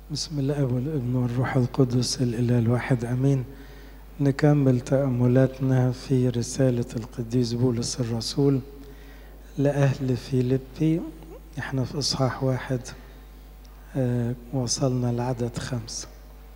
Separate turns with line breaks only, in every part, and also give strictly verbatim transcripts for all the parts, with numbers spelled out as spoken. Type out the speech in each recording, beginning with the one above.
بسم الله والابن والروح القدس الإله الواحد أمين. نكمل تأملاتنا في رسالة القديس بولس الرسول لأهل فيليبي. احنا في إصحاح واحد، آه وصلنا لعدد خمسة.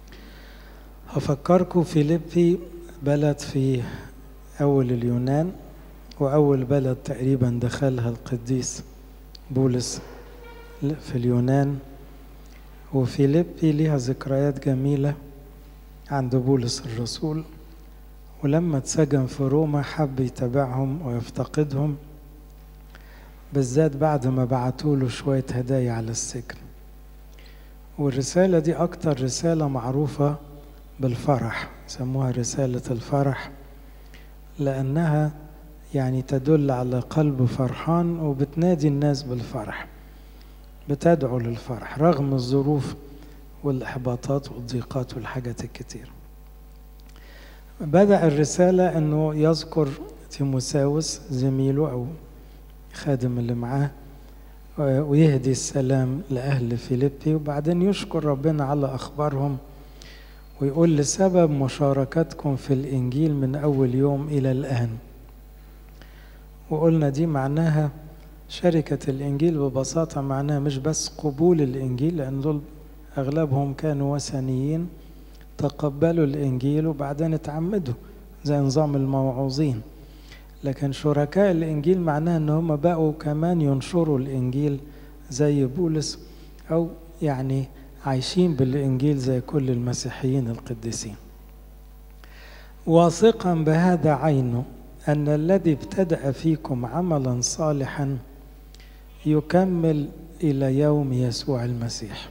هفكركم فيليبي بلد في أول اليونان، وأول بلد تقريبا دخلها القديس بولس في اليونان، وفيليبي ليها ذكريات جميلة عند بولس الرسول. ولما اتسجن في روما حب يتابعهم ويفتقدهم، بالذات بعد ما بعتوا له شوية هدايا على السجن. والرسالة دي أكتر رسالة معروفة بالفرح، سموها رسالة الفرح، لأنها يعني تدل على قلب فرحان وبتنادي الناس بالفرح، بتدعو للفرح رغم الظروف والإحباطات والضيقات والحاجات الكتير. بدأ الرسالة أنه يذكر تيموساوس زميله أو خادم اللي معاه، ويهدي السلام لأهل فيليبي، وبعدين يشكر ربنا على أخبارهم ويقول لسبب مشاركتكم في الإنجيل من أول يوم إلى الآن. وقلنا دي معناها شركة الإنجيل ببساطة، معناها مش بس قبول الإنجيل، لأن دول أغلبهم كانوا وثنيين تقبلوا الإنجيل وبعدين اتعمدوا زي نظام الموعوظين، لكن شركاء الإنجيل معناها أن هم بقوا كمان ينشروا الإنجيل زي بولس، أو يعني عايشين بالإنجيل زي كل المسيحيين القديسين. واثقا بهذا عينه أن الذي ابتدأ فيكم عملا صالحا يكمل إلى يوم يسوع المسيح.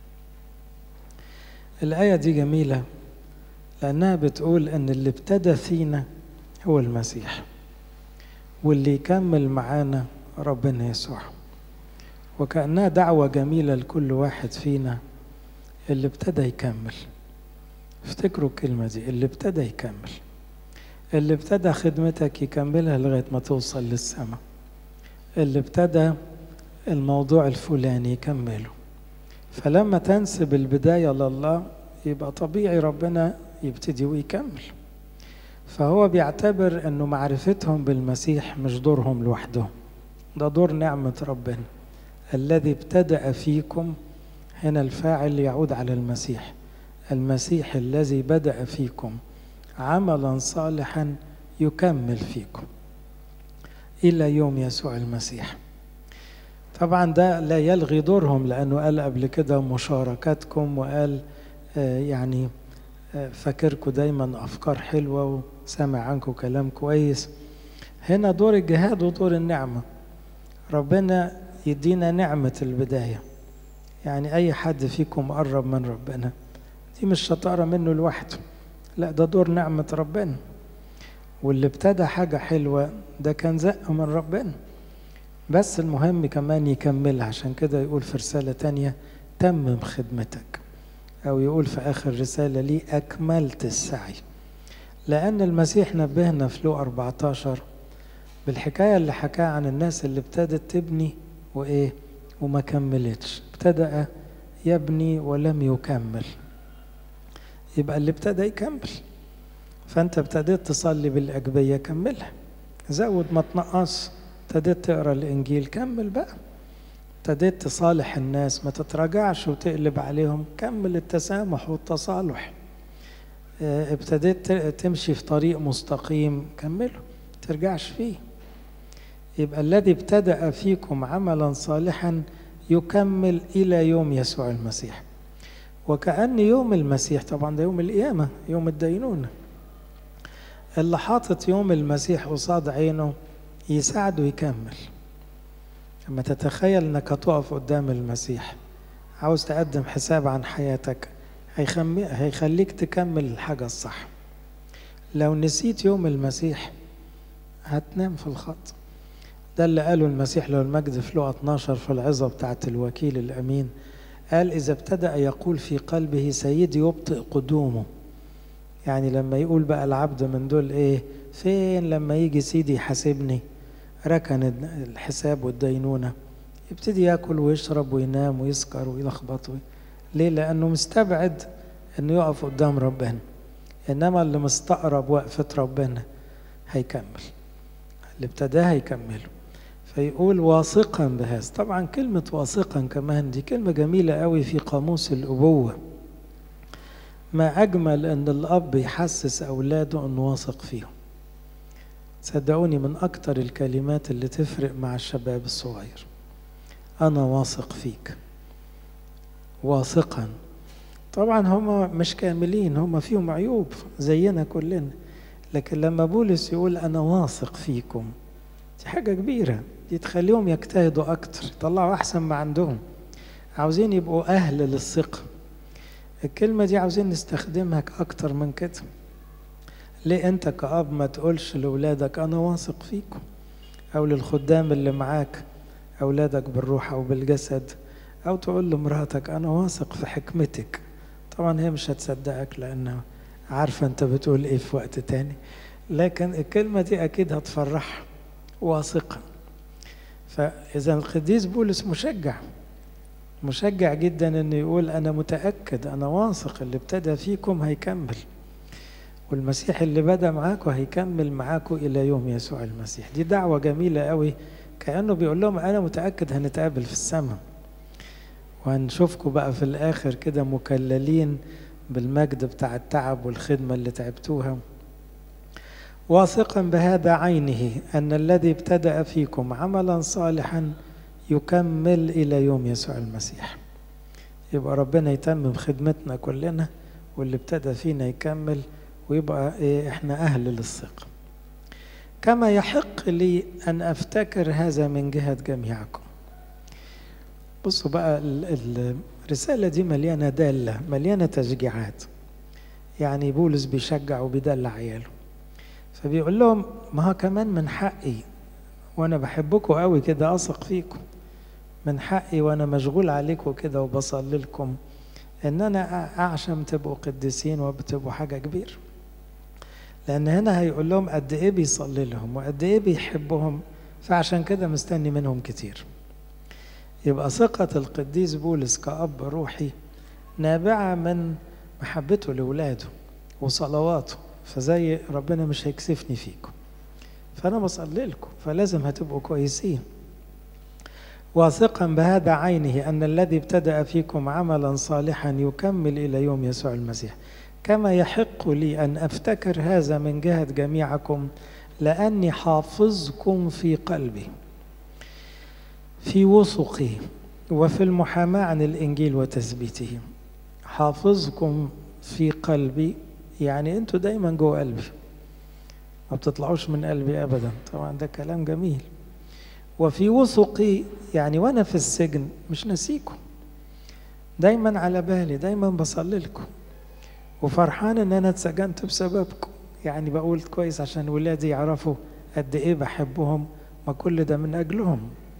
الآية دي جميلة لأنها بتقول أن اللي ابتدى فينا هو المسيح، واللي يكمل معانا ربنا يسوع. وكأنها دعوة جميلة لكل واحد فينا، اللي ابتدى يكمل. افتكروا الكلمة دي، اللي ابتدى يكمل، اللي ابتدى خدمتك يكملها لغاية ما توصل للسماء، اللي ابتدى الموضوع الفلاني يكمله. فلما تنسب البداية لله يبقى طبيعي ربنا يبتدي ويكمل. فهو بيعتبر أنه معرفتهم بالمسيح مش دورهم لوحدهم، ده دور نعمة ربنا. الذي ابتدأ فيكم، هنا الفاعل يعود على المسيح، المسيح الذي بدأ فيكم عملا صالحا يكمل فيكم إلى يوم يسوع المسيح. طبعا ده لا يلغي دورهم، لأنه قال قبل كده مشاركتكم، وقال آه يعني آه فاكركم دايما أفكار حلوة وسامع عنكم كلام كويس. هنا دور الجهاد ودور النعمة، ربنا يدينا نعمة البداية. يعني أي حد فيكم قرب من ربنا دي مش شطارة منه لوحده، لا ده دور نعمة ربنا. واللي ابتدى حاجة حلوة ده كان زق من ربنا، بس المهم كمان يكملها. عشان كده يقول في رسالة تانية تمم خدمتك، أو يقول في آخر رسالة لي أكملت السعي. لأن المسيح نبهنا في لوقا أربعتاشر بالحكاية اللي حكاها عن الناس اللي ابتدت تبني وإيه وما كملتش. ابتدأ يبني ولم يكمل، يبقى اللي ابتدى يكمل. فأنت ابتديت تصلي بالأجبية، كملها، زود ما تنقص. ابتديت تقرأ الإنجيل، كمل بقى. ابتديت تصالح الناس، ما تتراجعش وتقلب عليهم، كمل التسامح والتصالح. ابتديت تمشي في طريق مستقيم، كمله، ترجعش فيه. يبقى الذي ابتدأ فيكم عملا صالحا يكمل إلى يوم يسوع المسيح. وكأن يوم المسيح طبعا ده يوم القيامة، يوم الدينونة، اللي حاطط يوم المسيح قصاد عينه يساعده يكمل. لما تتخيل انك هتقف قدام المسيح عاوز تقدم حساب عن حياتك، هيخليك تكمل الحاجة الصح. لو نسيت يوم المسيح هتنام في الخط. ده اللي قاله المسيح له المجد في لوقا اتناشر في العظة بتاعت الوكيل الأمين. قال إذا ابتدأ يقول في قلبه سيدي يبطئ قدومه، يعني لما يقول بقى العبد من دول إيه فين لما يجي سيدي يحاسبني، ركن الحساب والدينونة، يبتدي يأكل ويشرب وينام ويسكر ويلخبط. ليه؟ لأنه مستبعد أنه يقف قدام ربنا، إنما اللي مستقرب وقفة ربنا هيكمل، اللي ابتداه هيكمله. فيقول واثقا بهذا. طبعا كلمة واثقا كمان دي كلمة جميلة قوي في قاموس الأبوة. ما أجمل أن الأب يحسس أولاده أنه واثق فيهم. صدقوني من أكتر الكلمات اللي تفرق مع الشباب الصغير، أنا واثق فيك، واثقا. طبعا هم مش كاملين، هم فيهم عيوب زينا كلنا، لكن لما بولس يقول أنا واثق فيكم دي حاجة كبيرة، دي تخليهم يجتهدوا أكتر، يطلعوا أحسن ما عندهم، عاوزين يبقوا أهل للثقة. الكلمة دي عاوزين نستخدمها أكتر من كده. ليه أنت كأب ما تقولش لأولادك أنا واثق فيكم، أو للخدام اللي معاك أولادك بالروح أو بالجسد، أو تقول لمراتك أنا واثق في حكمتك. طبعا هي مش هتصدقك لأنه عارفة أنت بتقول إيه في وقت تاني، لكن الكلمة دي أكيد هتفرح، واثقا. فإذا القديس بولس مشجع مشجع جدا أنه يقول أنا متأكد، أنا واثق اللي ابتدى فيكم هيكمل، والمسيح اللي بدأ معاكم هيكمل معاكم إلى يوم يسوع المسيح. دي دعوة جميلة قوي، كأنه بيقول لهم أنا متأكد هنتقابل في السماء، وهنشوفكم بقى في الآخر كده مكللين بالمجد بتاع التعب والخدمة اللي تعبتوها. واثقا بهذا عينه أن الذي ابتدأ فيكم عملا صالحا يكمل إلى يوم يسوع المسيح. يبقى ربنا يتمم خدمتنا كلنا، واللي ابتدى فينا يكمل، ويبقى إيه إحنا أهل للثقة. كما يحق لي أن أفتكر هذا من جهة جميعكم. بصوا بقى الرسالة دي مليانة دالة، مليانة تشجيعات. يعني بولس بيشجع وبيدلع عياله، فبيقول لهم ما هو كمان من حقي، وأنا بحبكم قوي كده، أثق فيكم، من حقي وأنا مشغول عليكم كده وبصلي لكم إن أنا أعشم تبقوا قديسين وبتبقوا حاجة كبيرة. لأن هنا هيقول لهم قد إيه بيصلي لهم وقد إيه بيحبهم، فعشان كده مستني منهم كتير. يبقى ثقة القديس بولس كأب روحي نابعة من محبته لأولاده وصلواته، فزي ربنا مش هيكسفني فيكم، فأنا بصلي لكم، فلازم هتبقوا كويسين. واثقا بهذا عينه أن الذي ابتدأ فيكم عملا صالحا يكمل إلى يوم يسوع المسيح. كما يحق لي أن أفتكر هذا من جهة جميعكم، لأني حافظكم في قلبي في وثقي وفي المحاماة عن الإنجيل وتثبيته. حافظكم في قلبي يعني أنتوا دايما جوه قلبي، ما بتطلعوش من قلبي أبدا. طبعا ده كلام جميل. وفي وثقي يعني وأنا في السجن مش ناسيكم، دايما على بالي، دايما بصلي لكم، وفرحان ان انا اتسجنت بسببكم. يعني بقول كويس عشان ولادي يعرفوا قد ايه بحبهم، ما كل ده من اجلهم.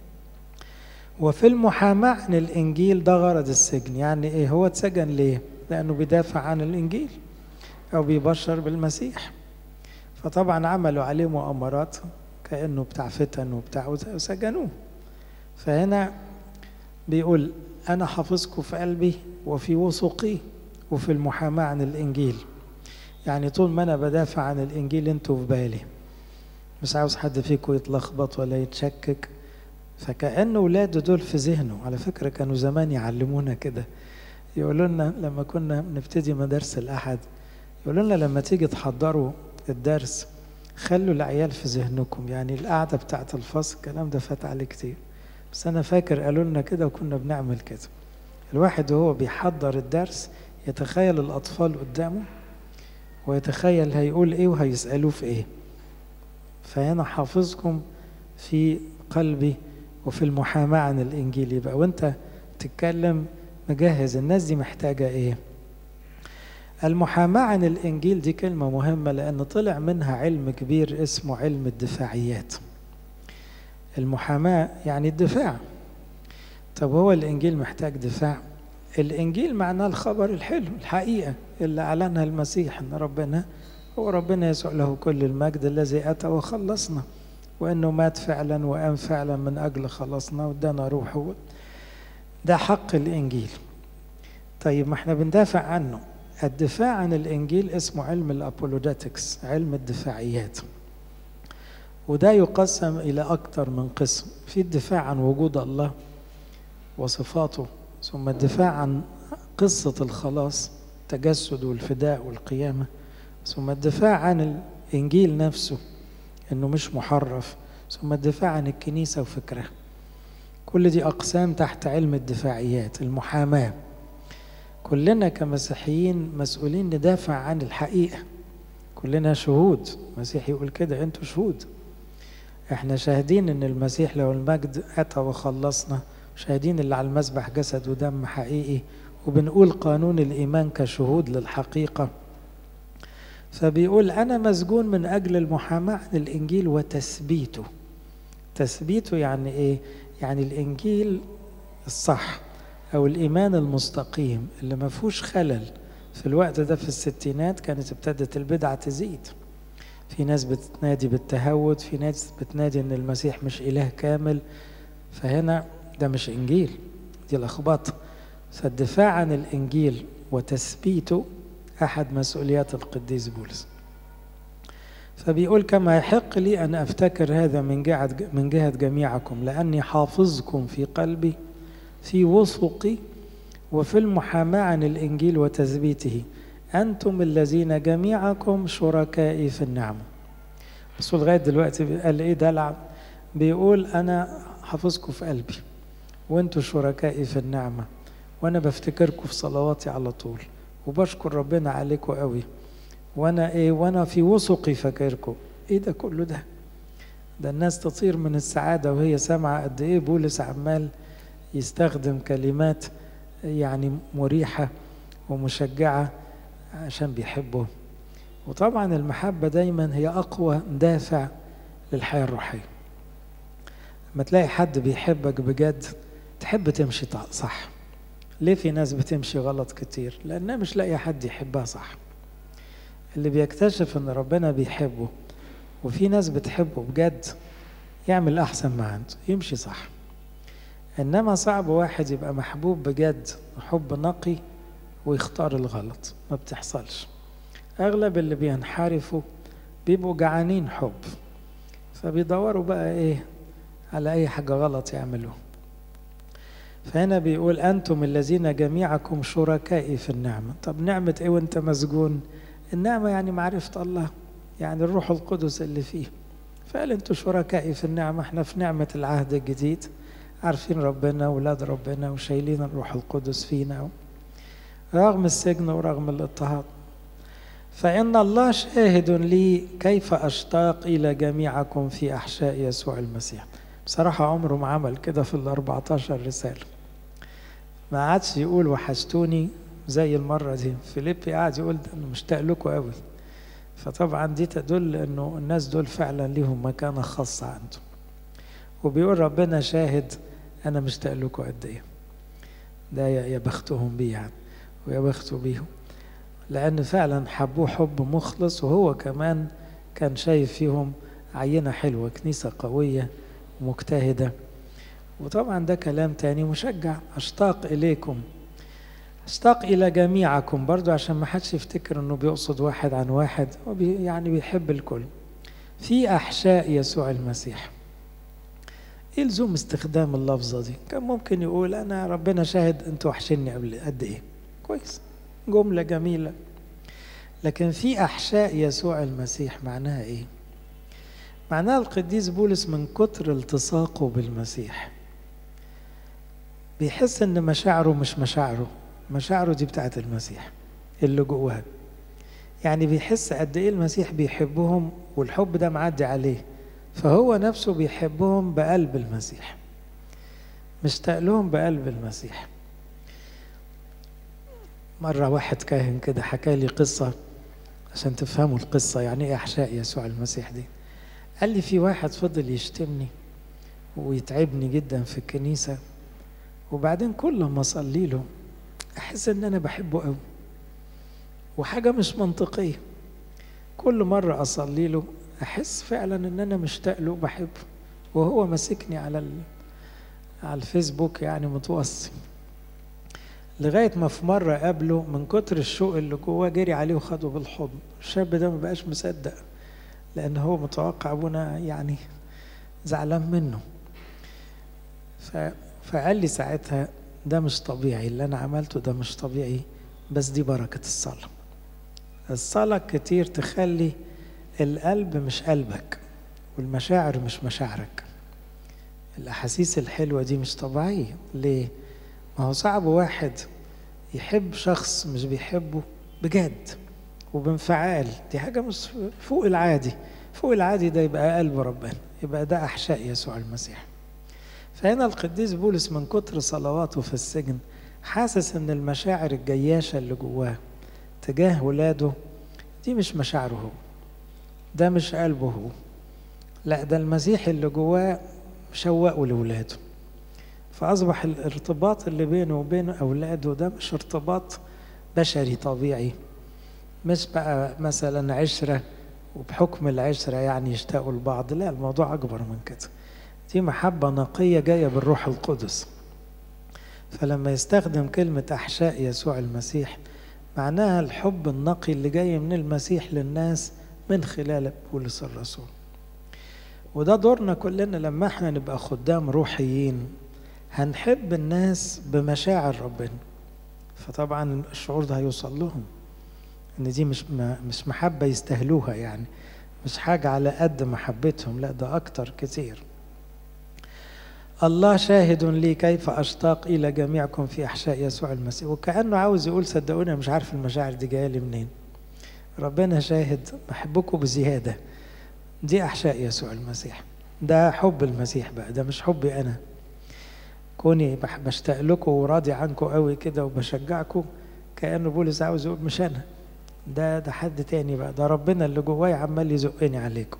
وفي المحاماة عن الانجيل، ده غرض السجن. يعني ايه هو اتسجن ليه؟ لانه بيدافع عن الانجيل او بيبشر بالمسيح، فطبعا عملوا عليه مؤامرات كأنه بتاع فتن وبتاع وسجنوه. فهنا بيقول انا حافظكم في قلبي وفي وثقي وفي المحاماة عن الإنجيل. يعني طول ما أنا بدافع عن الإنجيل أنتوا في بالي، مش عاوز حد فيكم يتلخبط ولا يتشكك. فكأن ولاده دول في ذهنه. على فكرة كانوا زمان يعلمونا كده، يقولوا لنا لما كنا نبتدي مدارس الأحد، يقولوا لنا لما تيجي تحضروا الدرس خلوا العيال في ذهنكم. يعني القعدة بتاعت الفصل الكلام ده فات عليه كتير، بس أنا فاكر قالوا لنا كده وكنا بنعمل كده. الواحد وهو بيحضر الدرس يتخيل الأطفال قدامه، ويتخيل هيقول إيه وهيسألوه في إيه. فهنا حافظكم في قلبي وفي المحاماة عن الإنجيل. يبقى وانت تتكلم مجهز الناس دي محتاجة إيه. المحاماة عن الإنجيل دي كلمة مهمة، لأن طلع منها علم كبير اسمه علم الدفاعيات. المحاماة يعني الدفاع. طب هو الإنجيل محتاج دفاع؟ الإنجيل معناه الخبر الحلو، الحقيقة اللي أعلنها المسيح، أن ربنا هو ربنا يسوع له كل المجد الذي أتى وخلصنا، وأنه مات فعلا وقام فعلا من أجل خلصنا وادانا روحه. ده حق الإنجيل. طيب ما احنا بندافع عنه. الدفاع عن الإنجيل اسمه علم الأبولوجيتكس، علم الدفاعيات، وده يقسم إلى أكثر من قسم. في الدفاع عن وجود الله وصفاته، ثم الدفاع عن قصة الخلاص، التجسد والفداء والقيامة، ثم الدفاع عن الإنجيل نفسه إنه مش محرف، ثم الدفاع عن الكنيسة وفكرها. كل دي أقسام تحت علم الدفاعيات، المحاماة. كلنا كمسيحيين مسؤولين ندافع عن الحقيقة، كلنا شهود. المسيح يقول كده، أنتوا شهود. احنا شاهدين ان المسيح له المجد أتى وخلصنا، شاهدين اللي على المذبح جسد ودم حقيقي، وبنقول قانون الإيمان كشهود للحقيقة. فبيقول أنا مسجون من أجل المحاماة عن الإنجيل وتثبيته. تثبيته يعني إيه؟ يعني الإنجيل الصح أو الإيمان المستقيم اللي ما فيهوش خلل. في الوقت ده في الستينات كانت ابتدت البدعة تزيد، في ناس بتنادي بالتهود، في ناس بتنادي ان المسيح مش إله كامل. فهنا ده مش إنجيل، دي الأخباط. فالدفاع عن الإنجيل وتثبيته أحد مسؤوليات القديس بولس. فبيقول كما يحق لي أن أفتكر هذا من جهة من جهة جميعكم، لأني حافظكم في قلبي في وثقي وفي المحاماة عن الإنجيل وتثبيته، أنتم الذين جميعكم شركائي في النعمة. بس لغاية دلوقتي قال إيه دلع؟ بيقول أنا حافظكم في قلبي وأنتوا شركائي في النعمة، وأنا بفتكركم في صلواتي على طول، وبشكر ربنا عليكم قوي، وأنا إيه وأنا في وثقي فاكركم. إيه ده كله ده؟ ده الناس تطير من السعادة وهي سامعة قد إيه بولس عمال يستخدم كلمات يعني مريحة ومشجعة عشان بيحبه. وطبعا المحبة دايما هي أقوى دافع للحياة الروحية. لما تلاقي حد بيحبك بجد تحب تمشي صح. ليه في ناس بتمشي غلط كتير؟ لأنها مش لاقي حد يحبها صح. اللي بيكتشف ان ربنا بيحبه وفي ناس بتحبه بجد يعمل أحسن ما عنده، يمشي صح. إنما صعب واحد يبقى محبوب بجد حب نقي ويختار الغلط، ما بتحصلش. أغلب اللي بينحرفوا بيبقوا جعانين حب، فبيدوروا بقى إيه على أي حاجة غلط يعملوه. فهنا بيقول أنتم الذين جميعكم شركائي في النعمة. طب نعمة إيه وأنت مسجون؟ النعمة يعني معرفة الله، يعني الروح القدس اللي فيه. فقال أنتم شركائي في النعمة. احنا في نعمة العهد الجديد، عارفين ربنا ولاد ربنا وشايلين الروح القدس فينا رغم السجن ورغم الاضطهاد. فإن الله شاهد لي كيف أشتاق إلى جميعكم في أحشاء يسوع المسيح. بصراحة عمره ما عمل كده في الأربعتاشر رسالة، ما عادش يقول وحشتوني زي المرة دي. فيليبي قاعد يقول أنه مشتاق لكم قوي. فطبعا دي تدل أنه الناس دول فعلا ليهم مكانة خاصة عنده. وبيقول ربنا شاهد أنا مشتاق لكم قد إيه. ده يا بختهم بيه يعني، ويا بخته بيهم، لأن فعلا حبوه حب مخلص. وهو كمان كان شايف فيهم عينة حلوة، كنيسة قوية ومجتهدة. وطبعا ده كلام تاني مشجع. أشتاق إليكم، أشتاق إلى جميعكم برضو، عشان ما حدش يفتكر أنه بيقصد واحد عن واحد، هو بي يعني بيحب الكل في أحشاء يسوع المسيح. إيه لزوم استخدام اللفظة دي؟ كان ممكن يقول أنا ربنا شاهد أنتوا وحشني قبل قد إيه. كويس، جملة جميلة. لكن في أحشاء يسوع المسيح معناها إيه؟ معناها القديس بولس من كتر التصاقه بالمسيح بيحس إن مشاعره مش مشاعره، مشاعره دي بتاعت المسيح اللي جواها. يعني بيحس قد إيه المسيح بيحبهم، والحب ده معدي عليه، فهو نفسه بيحبهم بقلب المسيح، مشتاق لهم بقلب المسيح. مرة واحد كاهن كده حكى لي قصة عشان تفهموا القصة يعني ايه أحشاء يسوع المسيح دي. قال لي في واحد فضل يشتمني ويتعبني جدا في الكنيسة، وبعدين كل ما أصلي له أحس إن أنا بحبه قوي، وحاجة مش منطقية. كل مرة أصلي له أحس فعلا إن أنا مشتاق له وبحبه، وهو ماسكني على ال... على الفيسبوك يعني متوصي. لغاية ما في مرة قابله من كتر الشوق اللي جواه جري عليه وخده بالحضن. الشاب ده ما بقاش مصدق، لأن هو متوقع أبونا يعني زعلان منه. ف... فقال لي ساعتها ده مش طبيعي، اللي أنا عملته ده مش طبيعي، بس دي بركة الصلاة. الصلاة كتير تخلي القلب مش قلبك، والمشاعر مش مشاعرك. الأحاسيس الحلوة دي مش طبيعية. ليه؟ ما هو صعب واحد يحب شخص مش بيحبه بجد وبانفعال، دي حاجة مش فوق العادي. فوق العادي ده يبقى قلب ربنا، يبقى ده أحشاء يسوع المسيح. فهنا القديس بولس من كتر صلواته في السجن حاسس ان المشاعر الجياشة اللي جواه تجاه ولاده دي مش مشاعره هو، ده مش قلبه هو، لا ده المسيح اللي جواه مشوقه لولاده. فأصبح الارتباط اللي بينه وبين أولاده ده مش ارتباط بشري طبيعي، مش بقى مثلا عشرة وبحكم العشرة يعني يشتاقوا لبعض، لا الموضوع أكبر من كده. دي محبة نقية جاية بالروح القدس. فلما يستخدم كلمة أحشاء يسوع المسيح معناها الحب النقي اللي جاي من المسيح للناس من خلال بولس الرسول. وده دورنا كلنا لما احنا نبقى خدام روحيين، هنحب الناس بمشاعر ربنا. فطبعا الشعور ده هيوصل لهم ان دي مش مش محبة يستهلوها، يعني مش حاجة على قد محبتهم، لا ده اكتر كتير. الله شاهد لي كيف اشتاق الى جميعكم في احشاء يسوع المسيح. وكأنه عاوز يقول صدقوني مش عارف المشاعر دي جايه لي منين، ربنا شاهد بحبكم بزيادة. دي احشاء يسوع المسيح، ده حب المسيح بقى، ده مش حبي انا كوني بشتاق لكم وراضي عنكم قوي كده وبشجعكم. كأنه بولس عاوز يقول مش انا، ده ده حد تاني بقى، ده ربنا اللي جواي عمال يزقني عليكم.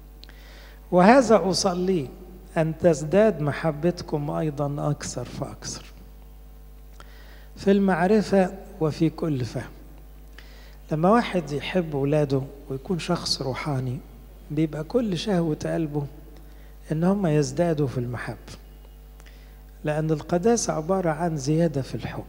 وهذا أصلي أن تزداد محبتكم أيضا أكثر فأكثر في المعرفة وفي كل فهم. لما واحد يحب ولاده ويكون شخص روحاني بيبقى كل شهوة قلبه إن هم يزدادوا في المحبة، لأن القداسة عبارة عن زيادة في الحب.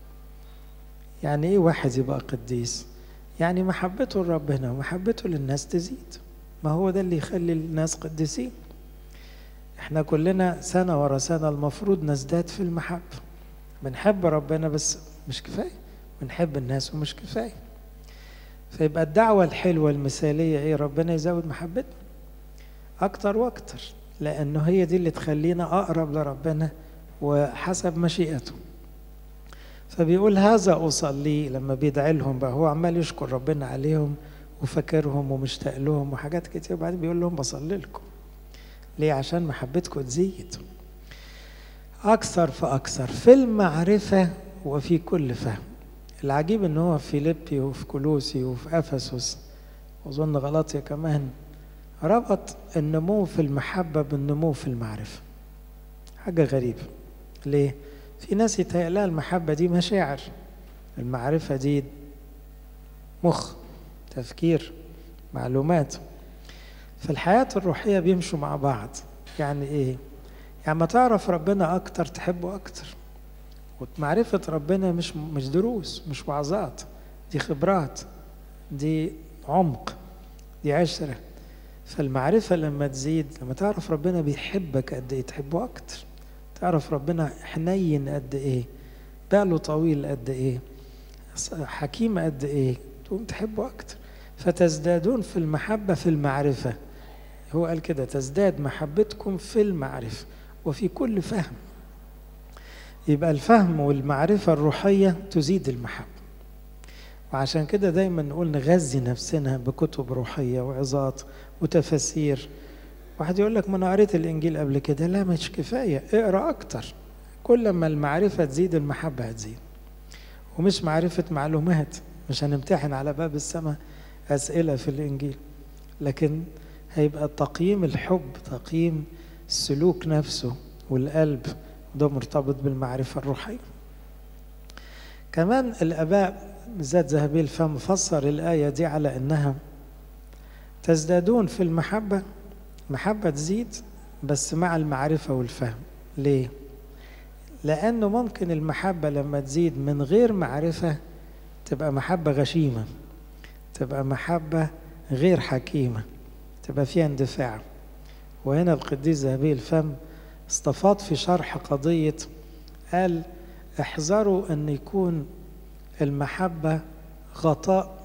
يعني إيه واحد يبقى قديس؟ يعني محبته لربنا ومحبته للناس تزيد. ما هو ده اللي يخلي الناس قديسين. احنا كلنا سنة ورا سنة المفروض نزداد في المحبة. بنحب ربنا بس مش كفاية، بنحب الناس ومش كفاية. فيبقى الدعوة الحلوة المثالية ايه؟ ربنا يزود محبتنا اكتر واكتر، لانه هي دي اللي تخلينا اقرب لربنا وحسب مشيئته. فبيقول هذا أصلي لما بيدعي لهم بقى، هو عمال يشكر ربنا عليهم وفكرهم ومشتاق لهم وحاجات كتير، وبعدين بيقول لهم بصلي لكم ليه؟ عشان محبتكم تزيد أكثر فأكثر في المعرفة وفي كل فهم. العجيب إن هو في فيليبي وفي كولوسي وفي أفسس وأظن غلاطيا كمان ربط النمو في المحبة بالنمو في المعرفة. حاجة غريبة. ليه؟ في ناس يتهيأ المحبة دي مشاعر، المعرفة دي مخ، تفكير، معلومات. في الحياة الروحية بيمشوا مع بعض. يعني ايه؟ يعني ما تعرف ربنا اكتر تحبه اكتر. ومعرفة ربنا مش مش دروس، مش وعظات، دي خبرات، دي عمق، دي عشرة. فالمعرفة لما تزيد، لما تعرف ربنا بيحبك قد ايه تحبه اكتر، تعرف ربنا حنين قد ايه، باله طويل قد ايه، حكيم قد ايه، تقوم تحبه اكتر. فتزدادون في المحبة في المعرفة. هو قال كده تزداد محبتكم في المعرفة وفي كل فهم. يبقى الفهم والمعرفة الروحية تزيد المحبة. وعشان كده دايما نقول نغذي نفسنا بكتب روحية وعظات وتفاسير. واحد يقول لك ما انا قريت الانجيل قبل كده، لا مش كفايه، اقرا اكتر. كل ما المعرفه تزيد المحبه هتزيد. ومش معرفه معلومات، مش هنمتحن على باب السماء اسئله في الانجيل، لكن هيبقى تقييم الحب، تقييم السلوك نفسه والقلب، ده مرتبط بالمعرفه الروحيه. كمان الاباء بالذات ذهبي الفم فسر الايه دي على انها تزدادون في المحبه، محبة تزيد بس مع المعرفة والفهم. ليه؟ لأنه ممكن المحبة لما تزيد من غير معرفة تبقى محبة غشيمة، تبقى محبة غير حكيمة، تبقى فيها اندفاع. وهنا القديس ذهبي الفم استفاض في شرح قضية، قال احذروا أن يكون المحبة غطاء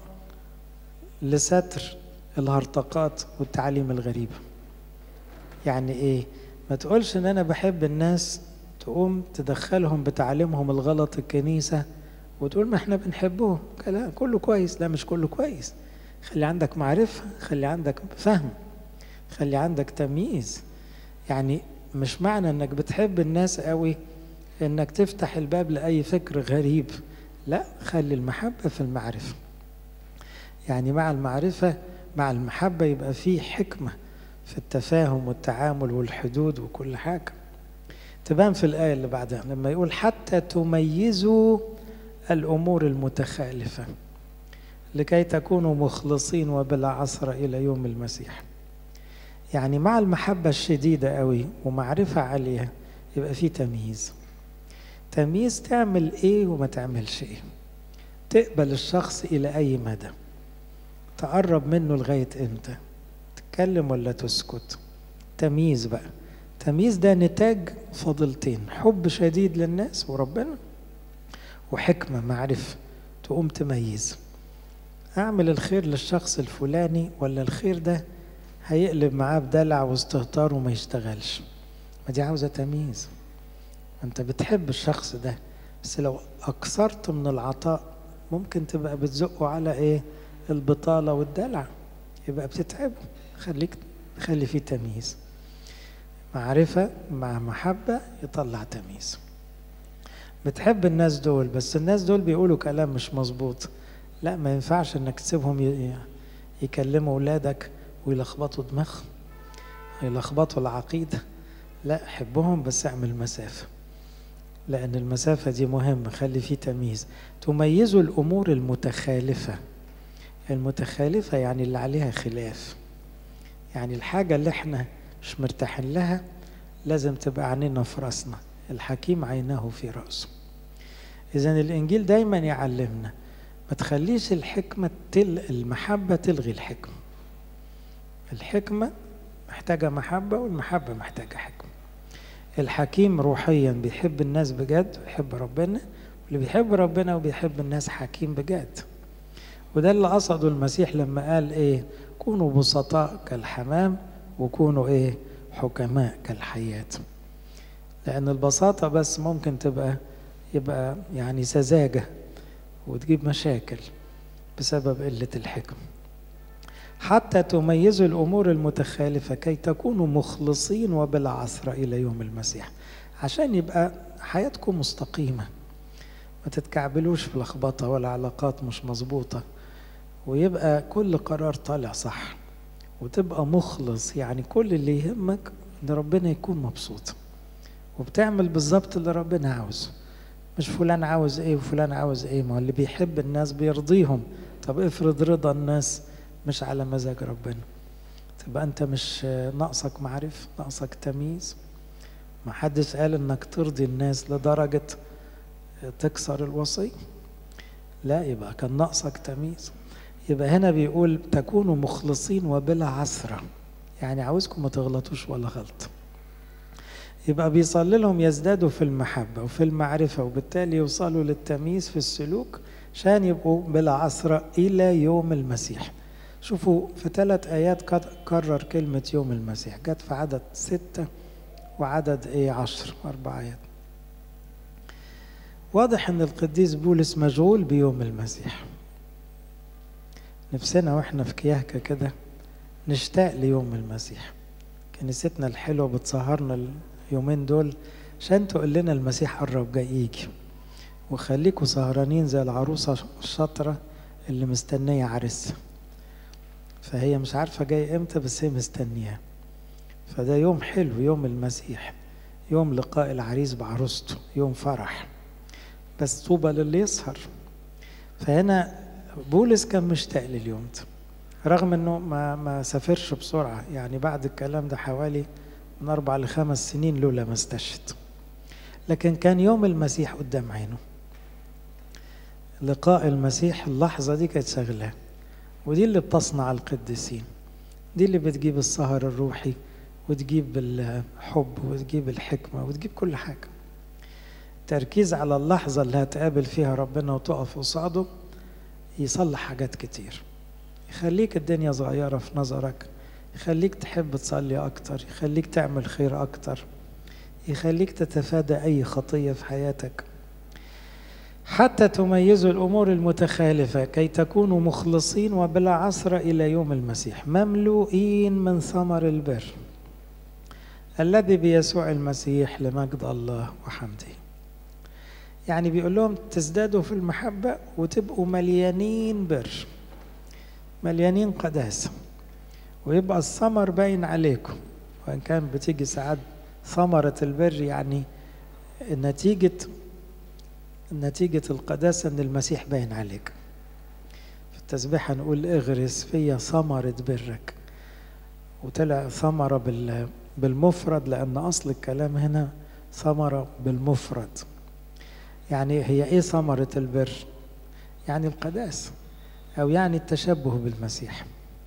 لستر الهرطقات والتعاليم الغريبة. يعني ايه؟ ما تقولش ان انا بحب الناس تقوم تدخلهم بتعليمهم الغلط الكنيسة وتقول ما احنا بنحبهم، لا كله كويس. لا مش كله كويس. خلي عندك معرفة، خلي عندك فهم، خلي عندك تمييز. يعني مش معنى انك بتحب الناس قوي انك تفتح الباب لأي فكر غريب، لا، خلي المحبة في المعرفة. يعني مع المعرفة مع المحبة يبقى فيه حكمة في التفاهم والتعامل والحدود وكل حاجة. تبان في الآية اللي بعدها لما يقول حتى تميزوا الأمور المتخالفة لكي تكونوا مخلصين وبلا عثرة إلى يوم المسيح. يعني مع المحبة الشديدة قوي ومعرفة عالية يبقى فيه تمييز. تمييز تعمل ايه وما تعملش ايه، تقبل الشخص إلى أي مدى، تقرب منه لغاية امتى، تتكلم ولا تسكت. تمييز بقى. تمييز ده نتاج فضلتين، حب شديد للناس وربنا، وحكمة معرفة تقوم تميز أعمل الخير للشخص الفلاني ولا الخير ده هيقلب معاه بدلع واستهتار وما يشتغلش. ما دي عاوزة تمييز. أنت بتحب الشخص ده بس لو أكثرت من العطاء ممكن تبقى بتزقه على إيه؟ البطالة والدلع، يبقى بتتعبه. خليك خلي فيه تمييز. معرفة مع محبة يطلع تمييز. بتحب الناس دول بس الناس دول بيقولوا كلام مش مظبوط، لا ما ينفعش انك تسيبهم يكلموا اولادك ويلخبطوا دماغهم، يلخبطوا العقيدة. لا، حبهم بس اعمل مسافة، لأن المسافة دي مهمة. خلي فيه تمييز. تميزوا الأمور المتخالفة. المتخالفة يعني اللي عليها خلاف، يعني الحاجة اللي احنا مش مرتاحين لها لازم تبقى عينينا في راسنا. الحكيم عينه في رأسه. إذن الإنجيل دايما يعلمنا ما تخليش الحكمة تل المحبة تلغي الحكمة. الحكمة محتاجة محبة والمحبة محتاجة حكمة. الحكيم روحيا بيحب الناس بجد ويحب ربنا، واللي بيحب ربنا وبيحب الناس حكيم بجد. وده اللي قصده المسيح لما قال ايه؟ كونوا بسطاء كالحمام وكونوا ايه؟ حكماء كالحياة. لأن البساطة بس ممكن تبقى يبقى يعني سذاجة وتجيب مشاكل بسبب قلة الحكم. حتى تميزوا الأمور المتخالفة كي تكونوا مخلصين وبلا عثرة إلى يوم المسيح، عشان يبقى حياتكم مستقيمة، ما تتكعبلوش في لخبطة ولا علاقات مش مظبوطة، ويبقى كل قرار طالع صح، وتبقى مخلص. يعني كل اللي يهمك ان ربنا يكون مبسوط وبتعمل بالظبط اللي ربنا عاوزه، مش فلان عاوز ايه وفلان عاوز ايه. ما هو اللي بيحب الناس بيرضيهم. طب افرض رضا الناس مش على مزاج ربنا، تبقى انت مش ناقصك معرفة، ناقصك تمييز. ما حدش قال انك ترضي الناس لدرجة تكسر الوصية، لا، يبقى كان ناقصك تمييز. يبقى هنا بيقول تكونوا مخلصين وبلا عثرة، يعني عاوزكم ما تغلطوش ولا غلط. يبقى بيصلي لهم يزدادوا في المحبة وفي المعرفة، وبالتالي يوصلوا للتمييز في السلوك عشان يبقوا بلا عثرة إلى يوم المسيح. شوفوا في ثلاث آيات كرر كلمة يوم المسيح، جت في عدد ستة وعدد ايه عشر، أربع آيات. واضح ان القديس بولس مشغول بيوم المسيح. نفسنا واحنا في كياكة كده نشتاق ليوم المسيح. كنيستنا الحلوة بتسهرنا اليومين دول عشان تقول لنا المسيح قرب جاي يجي، وخليكوا سهرانين زي العروسة الشاطرة اللي مستنية عريسها، فهي مش عارفة جاي امتى بس هي مستنياه. فده يوم حلو، يوم المسيح، يوم لقاء العريس بعروسته، يوم فرح، بس طوبى للي يسهر. فهنا بولس كان مشتاق لليوم ده رغم انه ما ما سافرش بسرعة. يعني بعد الكلام ده حوالي من اربع لخمس سنين لولا ما استشهد، لكن كان يوم المسيح قدام عينه، لقاء المسيح اللحظة دي كانت شغلة، ودي اللي بتصنع القديسين، دي اللي بتجيب السهر الروحي وتجيب الحب وتجيب الحكمة وتجيب كل حاجة. تركيز على اللحظة اللي هتقابل فيها ربنا وتقف قصاده يصلح حاجات كتير، يخليك الدنيا صغيرة في نظرك، يخليك تحب تصلي أكتر، يخليك تعمل خير أكتر، يخليك تتفادى أي خطية في حياتك، حتى تميزوا الأمور المتخالفة كي تكونوا مخلصين وبلا عثرة إلى يوم المسيح مملوئين من ثمر البر الذي بيسوع المسيح لمجد الله وحمده. يعني بيقول لهم تزدادوا في المحبة وتبقوا مليانين بر، مليانين قداسة، ويبقى الثمر باين عليكم. وإن كان بتيجي ساعات ثمرة البر يعني نتيجة نتيجة القداسة إن المسيح باين عليك. في التسبيحة نقول اغرس فيا ثمرة برك، وطلع ثمرة بالمفرد لأن أصل الكلام هنا ثمرة بالمفرد. يعني هي إيه ثمرة البر؟ يعني القداسة، أو يعني التشبه بالمسيح،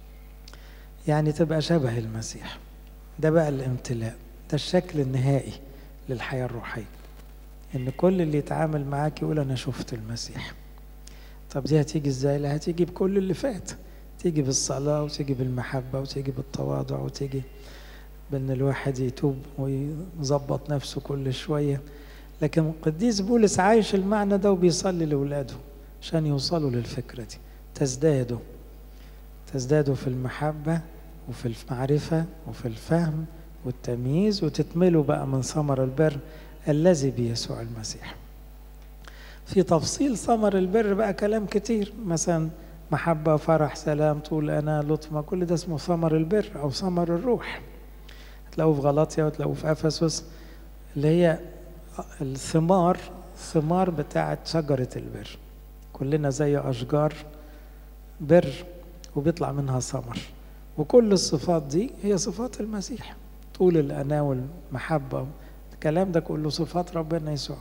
يعني تبقى شبه المسيح. ده بقى الامتلاء، ده الشكل النهائي للحياة الروحية، إن كل اللي يتعامل معاك يقول أنا شفت المسيح. طب دي هتيجي إزاي؟ لا، هتيجي بكل اللي فات، تيجي بالصلاة وتيجي بالمحبة وتيجي بالتواضع وتيجي بأن الواحد يتوب ويظبط نفسه كل شوية. لكن القديس بولس عايش المعنى ده وبيصلي لأولاده عشان يوصلوا للفكرة دي. تزدادوا تزدادوا في المحبة وفي المعرفة وفي الفهم والتمييز، وتتملوا بقى من ثمر البر الذي بيسوع المسيح. في تفصيل ثمر البر بقى كلام كتير، مثلا محبة، فرح، سلام، طول أنا، لطف، كل ده اسمه ثمر البر أو ثمر الروح. تلاقوه في غلاطيا وتلاقوه في أفسس، اللي هي الثمار، ثمار بتاعة شجرة البر. كلنا زي أشجار بر وبيطلع منها ثمر، وكل الصفات دي هي صفات المسيح. طول الأنا والمحبة، الكلام ده كله صفات ربنا يسوع.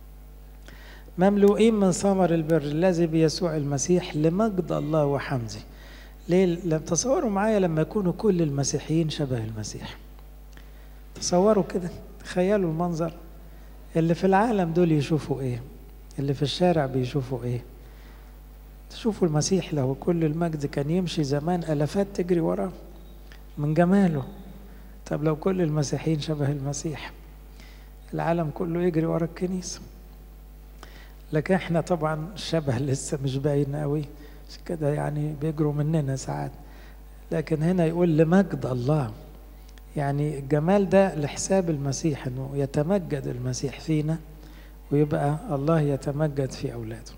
مملوئين من ثمر البر الذي بيسوع المسيح لمجد الله وحمده. ليه؟ لما تصوروا معايا لما يكونوا كل المسيحيين شبه المسيح، تصوروا كده، تخيلوا المنظر. اللي في العالم دول يشوفوا ايه؟ اللي في الشارع بيشوفوا ايه؟ تشوفوا المسيح له كل المجد كان يمشي زمان ألفات تجري وراه من جماله. طب لو كل المسيحيين شبه المسيح، العالم كله يجري ورا الكنيسة. لكن احنا طبعا الشبه لسه مش باين قوي كده، يعني بيجروا مننا ساعات. لكن هنا يقول لمجد الله، يعني الجمال ده لحساب المسيح، انه يتمجد المسيح فينا ويبقى الله يتمجد في اولاده.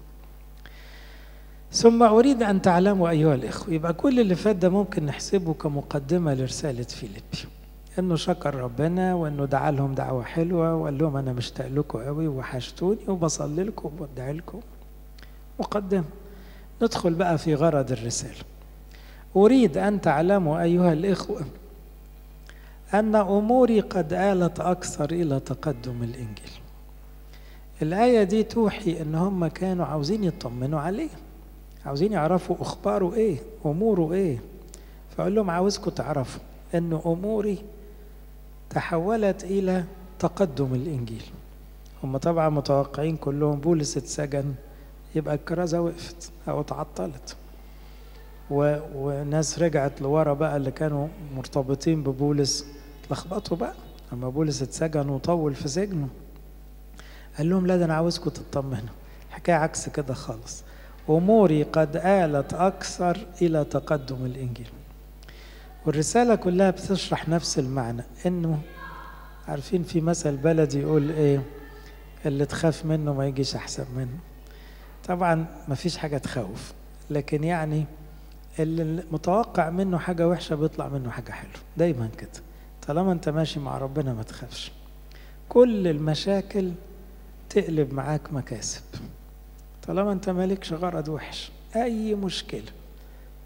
ثم اريد ان تعلموا ايها الاخوه، يبقى كل اللي فات ده ممكن نحسبه كمقدمه لرساله فيليبي، انه شكر ربنا وانه دعا لهم دعوه حلوه وقال لهم انا مشتاق لكم قوي وحشتوني وبصلي لكم وبدعي لكم. مقدمه. ندخل بقى في غرض الرساله. اريد ان تعلموا ايها الاخوه أن أموري قد آلت أكثر إلى تقدم الإنجيل. الآية دي توحي إن هم كانوا عاوزين يطمنوا عليه، عاوزين يعرفوا أخباره إيه، أموره إيه. فأقول لهم عاوزكم تعرفوا إن أموري تحولت إلى تقدم الإنجيل. هم طبعا متوقعين كلهم بولس اتسجن يبقى الكرازة وقفت أو تعطلت، وناس رجعت لورا بقى اللي كانوا مرتبطين ببولس لخبطوا بقى لما بولس اتسجن وطول في سجنه. قال لهم لا، ده انا عاوزكم تطمنوا، حكايه عكس كده خالص. اموري قد آلت اكثر الى تقدم الانجيل. والرساله كلها بتشرح نفس المعنى، انه عارفين في مثل بلدي يقول ايه؟ اللي تخاف منه ما يجيش احسن منه. طبعا ما فيش حاجه تخوف، لكن يعني اللي متوقع منه حاجة وحشة بيطلع منه حاجة حلوة دايما كده. طالما انت ماشي مع ربنا ما تخافش. كل المشاكل تقلب معاك مكاسب طالما انت مالكش غرض وحش. اي مشكلة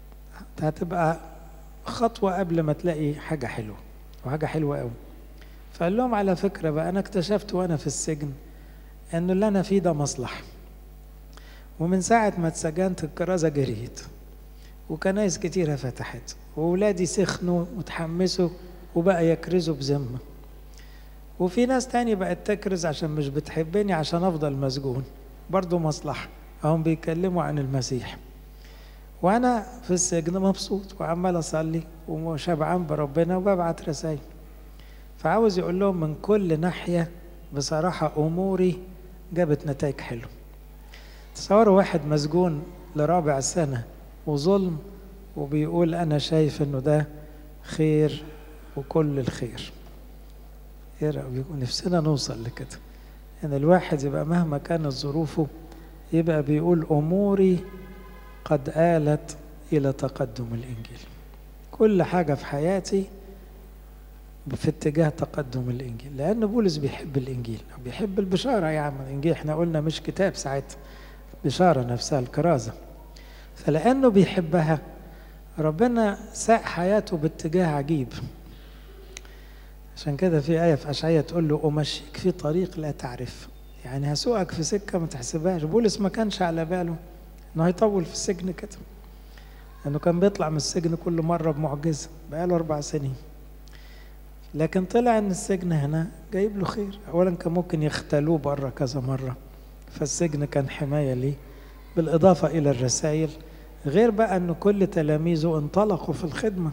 هتبقى خطوة قبل ما تلاقي حاجة حلوة، وحاجة حلوة قوي. فقال لهم على فكرة بقى أنا اكتشفت وأنا في السجن أنه اللي أنا فيه ده مصلحة، ومن ساعة ما اتسجنت الكرازة جريت وكنايس كتيرة فتحت وولادي سخنوا وتحمسوا وبقى يكرزوا بذمة، وفي ناس تاني بقت تكرز عشان مش بتحبني عشان أفضل مسجون، برضو مصلحة. هم بيتكلموا عن المسيح وأنا في السجن مبسوط وعمال أصلي وشبعان بربنا وببعت رسائل. فعاوز يقول لهم من كل ناحية بصراحة أموري جابت نتائج حلوة. تصوروا واحد مسجون لرابع سنة وظلم وبيقول أنا شايف إنه ده خير وكل الخير. إيه رأيكم؟ نفسنا نوصل لكده، إن الواحد يبقى مهما كانت ظروفه يبقى بيقول أموري قد آلت إلى تقدم الإنجيل. كل حاجة في حياتي في اتجاه تقدم الإنجيل، لأن بولس بيحب الإنجيل، بيحب البشارة. يا عم الإنجيل احنا قلنا مش كتاب ساعتها، بشارة نفسها الكرازة. فلأنه بيحبها ربنا ساق حياته باتجاه عجيب. عشان كده في آية في أشعياء تقول له أمشيك في طريق لا تعرف، يعني هسوقك في سكة ما تحسبهاش. بولس ما كانش على باله إنه هيطول في السجن كده، لأنه كان بيطلع من السجن كل مرة بمعجزة، بقاله أربع سنين. لكن طلع إن السجن هنا جايب له خير. أولا كان ممكن يختلوه بره كذا مرة، فالسجن كان حماية ليه، بالإضافة إلى الرسائل، غير بقى أنه كل تلاميذه انطلقوا في الخدمة.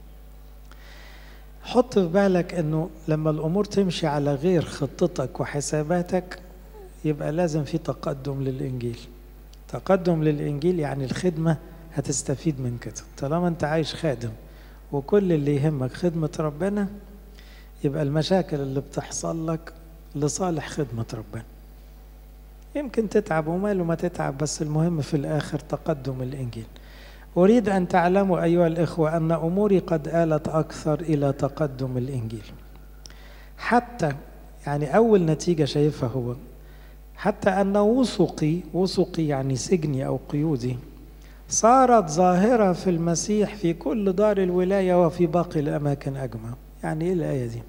حط في بالك أنه لما الأمور تمشي على غير خطتك وحساباتك يبقى لازم في تقدم للإنجيل. تقدم للإنجيل يعني الخدمة هتستفيد من كده. طالما أنت عايش خادم وكل اللي يهمك خدمة ربنا، يبقى المشاكل اللي بتحصل لك لصالح خدمة ربنا. يمكن تتعب وماله ما تتعب، بس المهم في الآخر تقدم الإنجيل. أريد أن تعلموا أيها الإخوة أن أموري قد آلت أكثر إلى تقدم الإنجيل. حتى يعني أول نتيجة شايفها هو حتى أن وثقي، وثقي يعني سجني أو قيودي، صارت ظاهرة في المسيح في كل دار الولاية وفي باقي الأماكن أجمع. يعني إيه الآية دي؟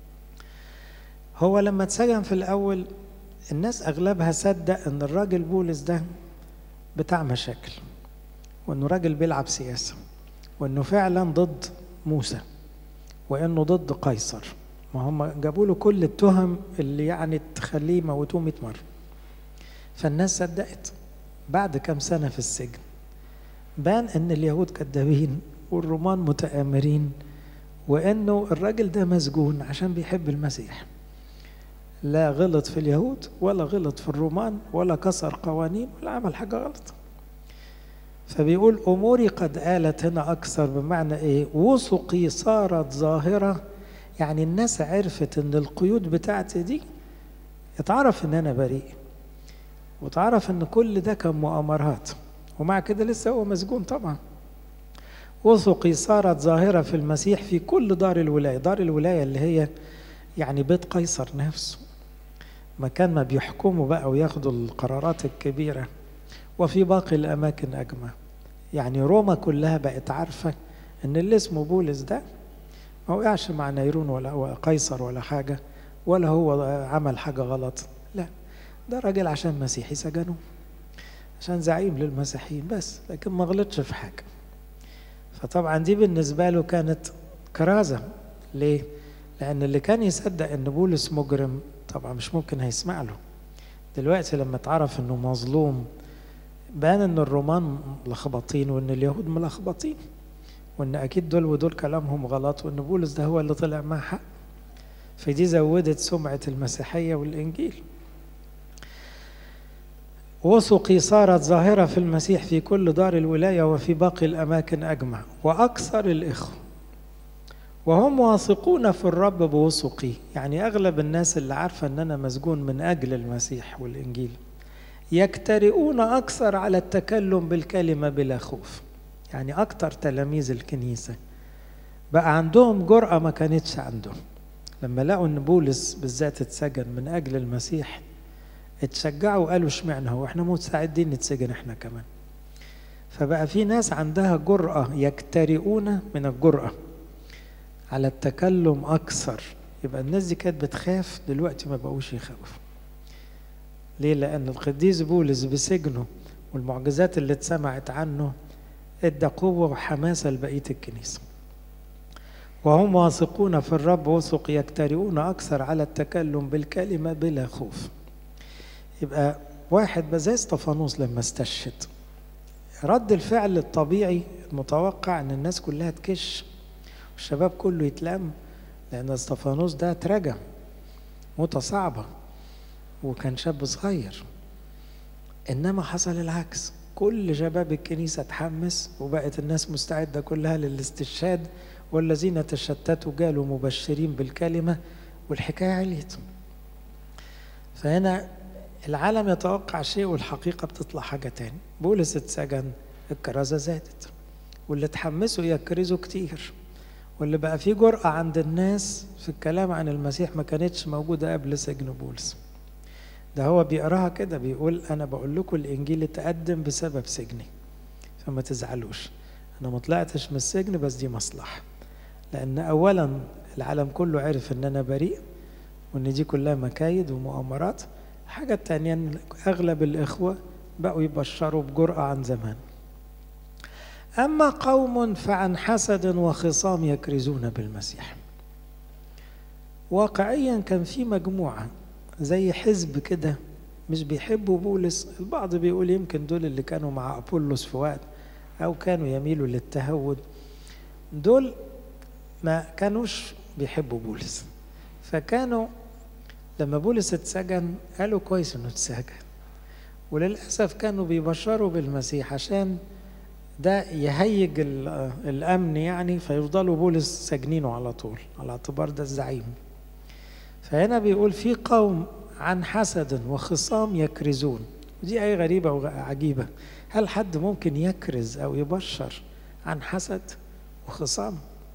هو لما اتسجن في الأول الناس أغلبها صدق أن الراجل بولس ده بتاع مشاكل، وأنه راجل بيلعب سياسة، وأنه فعلا ضد موسى، وأنه ضد قيصر. ما هم جابوا له كل التهم اللي يعني تخليه يموتوه مئة مرة. فالناس صدقت. بعد كم سنة في السجن بان أن اليهود كذابين والرومان متآمرين، وأنه الراجل ده مسجون عشان بيحب المسيح. لا غلط في اليهود ولا غلط في الرومان ولا كسر قوانين ولا عمل حاجة غلط. فبيقول أموري قد آلت هنا أكثر، بمعنى إيه؟ وثقي صارت ظاهرة، يعني الناس عرفت أن القيود بتاعتي دي، اتعرف أن أنا بريء، وتعرف أن كل ده كان مؤامرات، ومع كده لسه هو مسجون طبعا. وثقي صارت ظاهرة في المسيح في كل دار الولاية. دار الولاية اللي هي يعني بيت قيصر نفسه، مكان ما بيحكموا بقى وياخدوا القرارات الكبيرة، وفي باقي الأماكن أجمع. يعني روما كلها بقت عارفة أن اللي اسمه بولس ده ما وقعش مع نيرون ولا قيصر ولا حاجة، ولا هو عمل حاجة غلط، لا، ده راجل عشان مسيحي سجنوه، عشان زعيم للمسيحيين بس، لكن ما غلطش في حاجة. فطبعا دي بالنسبة له كانت كرازة. ليه؟ لأن اللي كان يصدق أن بولس مجرم طبعا مش ممكن هيسمع له. دلوقتي لما تعرف أنه مظلوم، بان أن الرومان ملخبطين وأن اليهود ملخبطين، وأن أكيد دول ودول كلامهم غلط، وأن بولس ده هو اللي طلع معه حق. فدي زودت سمعة المسيحية والإنجيل. وثقي صارت ظاهرة في المسيح في كل دار الولاية وفي باقي الأماكن أجمع، وأكثر الإخوة وهم واثقون في الرب بوثقي. يعني أغلب الناس اللي عارفة أن أنا مسجون من أجل المسيح والإنجيل يكترئون أكثر على التكلم بالكلمة بلا خوف. يعني أكتر تلاميذ الكنيسة بقى عندهم جرأة ما كانتش عندهم. لما لقوا أن بولس بالذات اتسجن من أجل المسيح، اتشجعوا وقالوا اشمعنى هو، احنا مستعدين نتسجن احنا كمان. فبقى في ناس عندها جرأة، يكترئون من الجرأة على التكلم أكثر. يبقى الناس دي كانت بتخاف، دلوقتي ما بقوش يخافوا. ليه؟ لأن القديس بولس بسجنه والمعجزات اللي اتسمعت عنه ادى قوة وحماسة لبقية الكنيسة. وهم واثقون في الرب وثق يجترئون أكثر على التكلم بالكلمة بلا خوف. يبقى واحد زي اسطفانوس لما استشهد، رد الفعل الطبيعي المتوقع ان الناس كلها تكش والشباب كله يتلم، لأن اسطفانوس ده اترجم موتة صعبة وكان شاب صغير. إنما حصل العكس، كل شباب الكنيسة تحمس وبقت الناس مستعدة كلها للاستشهاد، والذين تشتتوا جالوا مبشرين بالكلمة والحكاية عليت. فهنا العالم يتوقع شيء والحقيقة بتطلع حاجة تاني. بولس اتسجن، الكرازة زادت، واللي تحمسوا يكرزوا كتير، واللي بقى فيه جرأة عند الناس في الكلام عن المسيح ما كانتش موجودة قبل سجن بولس. ده هو بيقراها كده، بيقول أنا بقول لكم الإنجيل اتقدم بسبب سجني، فما تزعلوش، أنا ما طلعتش من السجن، بس دي مصلحة، لأن أولا العالم كله عرف أن أنا بريء وأن دي كلها مكايد ومؤامرات. الحاجة التانية أن أغلب الإخوة بقوا يبشروا بجرأة عن زمان. أما قوم فعن حسد وخصام يكرزون بالمسيح. واقعيا كان في مجموعة زي حزب كده مش بيحبوا بولس. البعض بيقول يمكن دول اللي كانوا مع أبولس في وقت، أو كانوا يميلوا للتهود. دول ما كانوش بيحبوا بولس، فكانوا لما بولس اتسجن قالوا كويس انه اتسجن، وللأسف كانوا بيبشروا بالمسيح عشان ده يهيج الأمن يعني، فيفضلوا بولس سجنينه على طول على اعتبار ده الزعيم. فهنا بيقول في قوم عن حسد وخصام يكرزون. ودي أي غريبة وعجيبة، هل حد ممكن يكرز أو يبشر عن حسد وخصام؟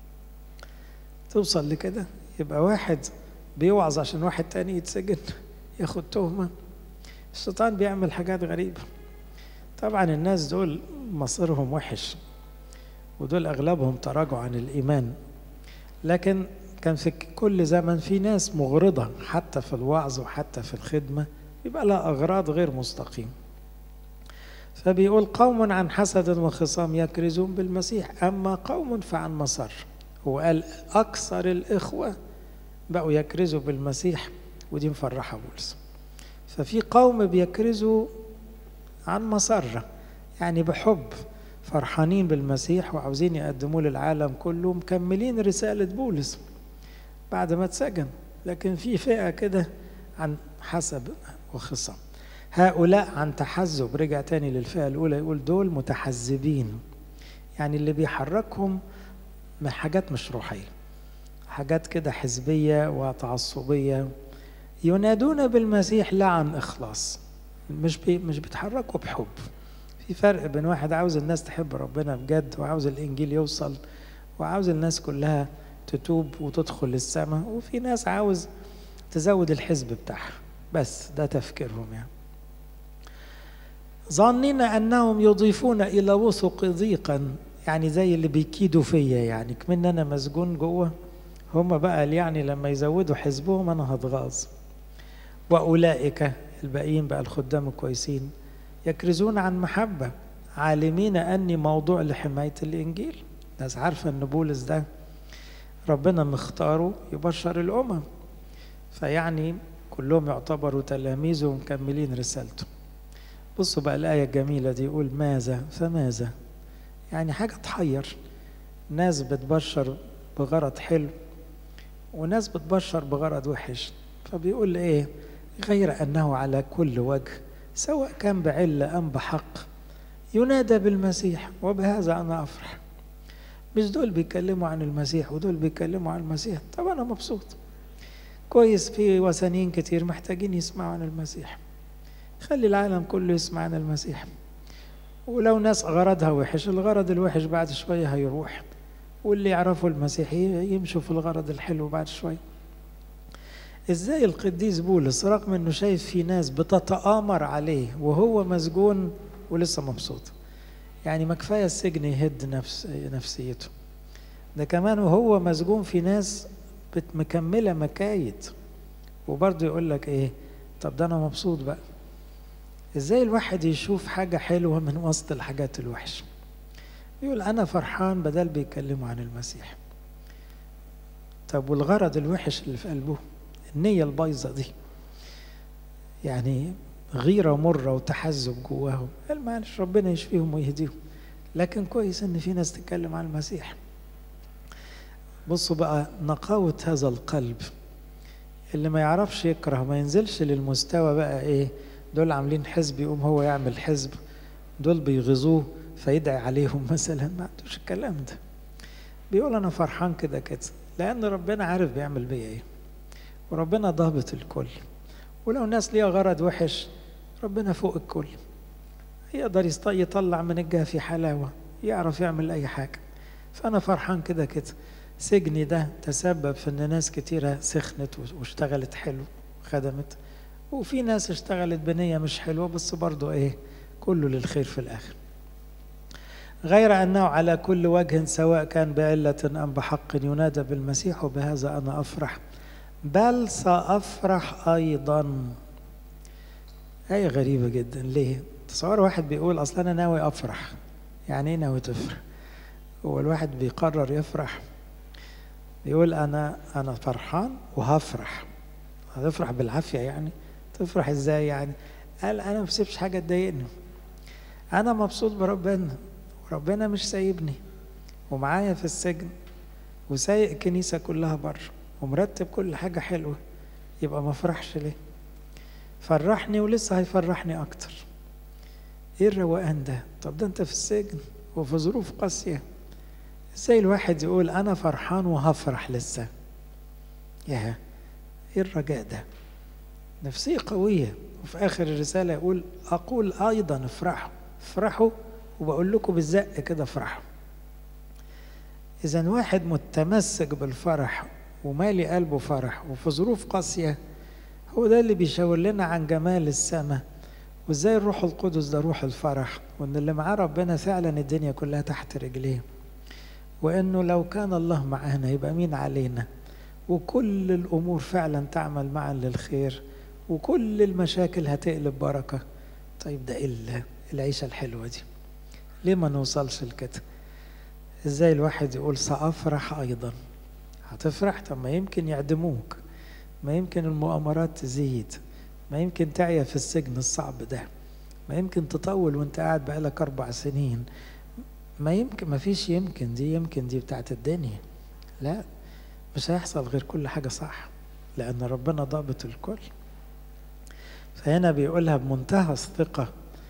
توصل لكده؟ يبقى واحد بيوعظ عشان واحد تاني يتسجن ياخد تهمة. الشيطان بيعمل حاجات غريبة. طبعا الناس دول مصيرهم وحش، ودول أغلبهم تراجعوا عن الإيمان، لكن كان في كل زمن في ناس مغرضة حتى في الوعظ وحتى في الخدمة يبقى لها أغراض غير مستقيم. فبيقول قوم عن حسد وخصام يكرزون بالمسيح، أما قوم فعن مسر. هو قال أكثر الإخوة بقوا يكرزوا بالمسيح، ودي مفرحة بولس. ففي قوم بيكرزوا عن مسرة، يعني بحب، فرحانين بالمسيح وعاوزين يقدموا للعالم كله، مكملين رسالة بولس بعد ما اتسجن. لكن في فئة كده عن حسب وخصام. هؤلاء عن تحزب، رجع تاني للفئة الأولى، يقول دول متحزبين، يعني اللي بيحركهم من حاجات مش روحية، حاجات كده حزبية وتعصبية، ينادون بالمسيح لا عن إخلاص، مش بي مش بيتحركوا بحب. في فرق بين واحد عاوز الناس تحب ربنا بجد وعاوز الإنجيل يوصل وعاوز الناس كلها تتوب وتدخل السماء، وفي ناس عاوز تزود الحزب بتاعها بس، ده تفكيرهم يعني. ظنين أنهم يضيفون إلى وثق ضيقا، يعني زي اللي بيكيدوا فيا، يعني كمان أنا مسجون جوه، هم بقى يعني لما يزودوا حزبهم أنا هتغاظ. وأولئك الباقيين بقى الخدام الكويسين يكرزون عن محبة، عالمين أني موضوع لحماية الإنجيل. ناس عارفة أن بولس ده ربنا مختاره يبشر الأمم، فيعني كلهم يعتبروا تلاميذه ومكملين رسالته. بصوا بقى الآية الجميلة دي، يقول ماذا فماذا، يعني حاجة تحير. ناس بتبشر بغرض حلو وناس بتبشر بغرض وحش. فبيقول ايه؟ غير أنه على كل وجه سواء كان بعلة أم بحق ينادى بالمسيح، وبهذا أنا أفرح. مش دول بيتكلموا عن المسيح ودول بيتكلموا عن المسيح، طبعا أنا مبسوط كويس. في وثنيين كتير محتاجين يسمعوا عن المسيح، خلي العالم كله يسمع عن المسيح. ولو ناس غرضها وحش، الغرض الوحش بعد شوية هيروح، واللي يعرفوا المسيح يمشوا في الغرض الحلو بعد شوية. ازاي القديس بولس رغم انه شايف في ناس بتتآمر عليه وهو مسجون ولسه مبسوط؟ يعني ما كفاية السجن يهد نفس نفسيته، ده كمان وهو مسجون في ناس مكملة مكايد. وبرضه يقول لك ايه، طب ده انا مبسوط بقى. ازاي الواحد يشوف حاجة حلوة من وسط الحاجات الوحشة؟ يقول انا فرحان، بدل بيتكلموا عن المسيح. طب والغرض الوحش اللي في قلبه، النية البايظة دي، يعني غيرة مرة وتحزب جواهم، قال معلش ربنا يشفيهم ويهديهم، لكن كويس ان في ناس تتكلم عن المسيح. بصوا بقى نقاوة هذا القلب، اللي ما يعرفش يكره، ما ينزلش للمستوى بقى ايه، دول عاملين حزب يقوم هو يعمل حزب، دول بيغزوه فيدعي عليهم مثلا، ما عندوش الكلام ده. بيقول انا فرحان كده كده، لان ربنا عارف بيعمل بيا ايه، وربنا ضابط الكل. ولو ناس ليها غرض وحش، ربنا فوق الكل، يقدر يطلع من الجافي حلاوة، يعرف يعمل اي حاجة. فانا فرحان كده كده. سجني ده تسبب في ان ناس كتيرة سخنت واشتغلت حلو خدمت، وفي ناس اشتغلت بنية مش حلوة، بس برضو ايه، كله للخير في الاخر. غير انه على كل وجه سواء كان بعلة ام بحق ينادى بالمسيح، وبهذا انا افرح بل سافرح ايضا. آية غريبة جدا. ليه؟ تصور واحد بيقول اصلا انا ناوي افرح. يعني ايه ناوي تفرح؟ هو الواحد بيقرر يفرح؟ يقول انا انا فرحان وهفرح. هتفرح بالعافيه يعني؟ تفرح ازاي يعني؟ قال انا ما بسيبش حاجه تضايقني، انا مبسوط بربنا، وربنا مش سايبني، ومعايا في السجن، وسايق الكنيسه كلها بره، ومرتب كل حاجه حلوه، يبقى ما افرحش ليه؟ فرحني ولسه هيفرحني اكتر. ايه الروقان ده؟ طب ده انت في السجن وفي ظروف قاسيه، ازاي الواحد يقول انا فرحان وهفرح لسه؟ يا ايه الرجاء ده؟ نفسية قوية. وفي اخر الرسالة يقول اقول ايضا افرحوا افرحوا، وبقول لكم بالزق كده افرحوا. اذا واحد متمسك بالفرح ومالي قلبه فرح وفي ظروف قاسية، هو ده اللي بيشاور لنا عن جمال السماء، وازاي الروح القدس ده روح الفرح، وان اللي معاه ربنا فعلا الدنيا كلها تحت رجليه، وانه لو كان الله معانا يبقى مين علينا، وكل الامور فعلا تعمل معا للخير، وكل المشاكل هتقلب بركة. طيب ده ايه العيشة الحلوة دي؟ ليه ما نوصلش لكده؟ ازاي الواحد يقول سأفرح ايضا؟ هتفرح؟ طب ما يمكن يعدموك، ما يمكن المؤامرات تزيد، ما يمكن تعيا في السجن الصعب ده، ما يمكن تطول وانت قاعد بقالك اربع سنين، ما يمكن، ما فيش يمكن دي، يمكن دي بتاعت الدنيا. لا، مش هيحصل غير كل حاجة صح، لأن ربنا ضابط الكل. فهنا بيقولها بمنتهى الثقة،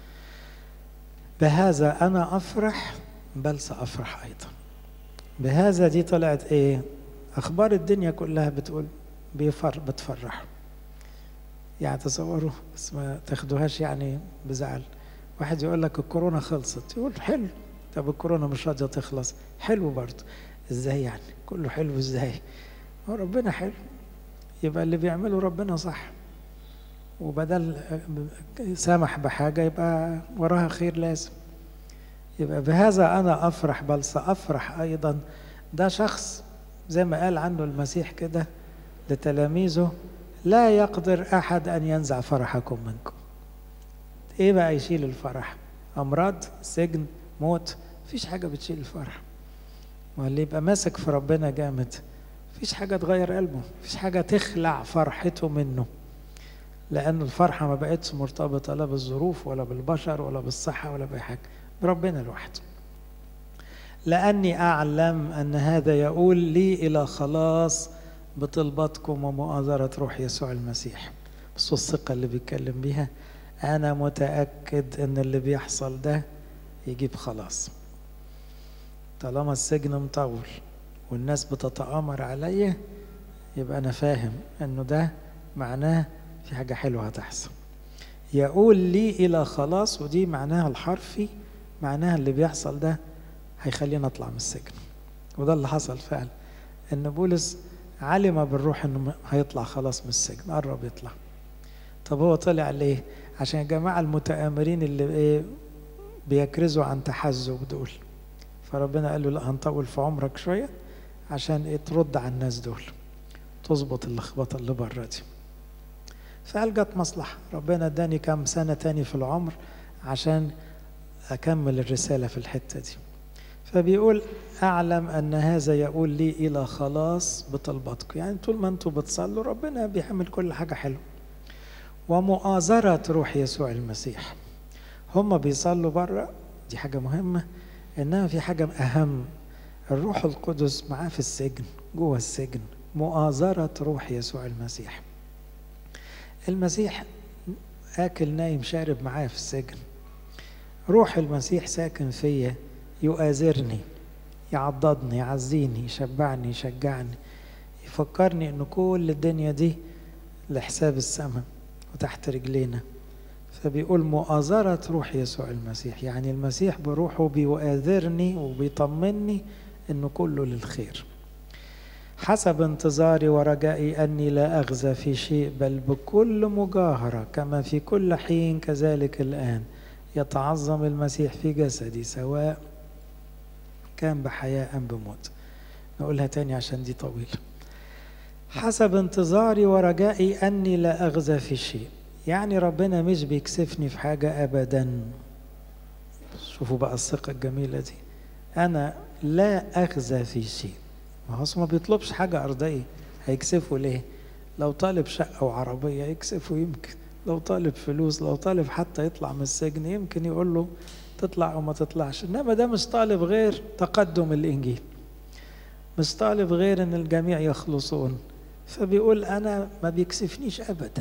بهذا أنا أفرح بل سأفرح أيضا. بهذا دي طلعت إيه؟ أخبار الدنيا كلها بتقول بيفر بتفرح. يعني تصوروا، بس ما تاخدوهاش يعني بزعل. واحد يقول لك الكورونا خلصت، يقول حلو. طب الكورونا مش راضية تخلص، حلو برضه. ازاي يعني؟ كله حلو ازاي؟ هو ربنا حلو، يبقى اللي بيعمله ربنا صح، وبدل سامح بحاجة يبقى وراها خير لازم. يبقى بهذا أنا أفرح بل سأفرح أيضا. ده شخص زي ما قال عنه المسيح كده لتلاميذه، لا يقدر أحد أن ينزع فرحكم منكم. إيه بقى يشيل الفرح؟ أمراض، سجن، موت؟ مفيش حاجة بتشيل الفرح. واللي يبقى ماسك في ربنا جامد، مفيش حاجة تغير قلبه، مفيش حاجة تخلع فرحته منه، لأن الفرحة ما بقتش مرتبطة لا بالظروف ولا بالبشر ولا بالصحة ولا بأي حاجة، بربنا لوحده. لأني أعلم أن هذا يقول لي إلى خلاص بطلبتكم ومؤازرة روح يسوع المسيح. بس الثقة اللي بيتكلم بيها، أنا متأكد أن اللي بيحصل ده يجيب خلاص. طالما السجن مطول والناس بتتآمر عليا، يبقى أنا فاهم أنه ده معناه في حاجة حلوة هتحصل. يقول لي إلى خلاص، ودي معناها الحرفي، معناها اللي بيحصل ده هيخلينا نطلع من السجن. وده اللي حصل فعلا، ان بولس علم بالروح انه هيطلع خلاص من السجن، قرب يطلع. طب هو طلع ليه؟ عشان الجماعة المتآمرين اللي ايه بيكرزوا عن تحزب دول، فربنا قال له لا، هنطول في عمرك شوية عشان ايه ترد على الناس دول. تظبط اللخبطة اللي بره دي. فقال جت مصلحة، ربنا اداني كام سنة تاني في العمر عشان أكمل الرسالة في الحتة دي. فبيقول أعلم أن هذا يقول لي إلى خلاص بطلباتكم، يعني طول ما أنتوا بتصلوا ربنا بيعمل كل حاجة حلوة. ومؤازرة روح يسوع المسيح، هم بيصلوا بره دي حاجة مهمة، إنما في حاجة أهم، الروح القدس معاه في السجن، جوه السجن، مؤازرة روح يسوع المسيح. المسيح آكل نايم شارب معاه في السجن، روح المسيح ساكن فيا يؤازرني، يعضدني، يعزيني، يشبعني، يشجعني، يفكرني إن كل الدنيا دي لحساب السماء وتحت رجلينا. فبيقول مؤازرة روح يسوع المسيح، يعني المسيح بروحه بيؤازرني وبيطمني إنه كله للخير. حسب انتظاري ورجائي أني لا أغزى في شيء، بل بكل مجاهرة كما في كل حين كذلك الآن يتعظم المسيح في جسدي، سواء كان بحياة أم بموت. نقولها تاني عشان دي طويلة. حسب انتظاري ورجائي أني لا أغزى في شيء، يعني ربنا مش بيكسفني في حاجة أبدا. شوفوا بقى الثقة الجميلة دي، أنا لا أغزى في شيء. ما هو ما بيطلبش حاجة أرضية، هيكسفه ليه؟ لو طالب شقة وعربية يكسفه يمكن، لو طالب فلوس، لو طالب حتى يطلع من السجن يمكن يقول له تطلع أو ما تطلعش. إنما ده مش طالب غير تقدم الإنجيل، مش طالب غير إن الجميع يخلصون. فبيقول أنا ما بيكسفنيش أبدا.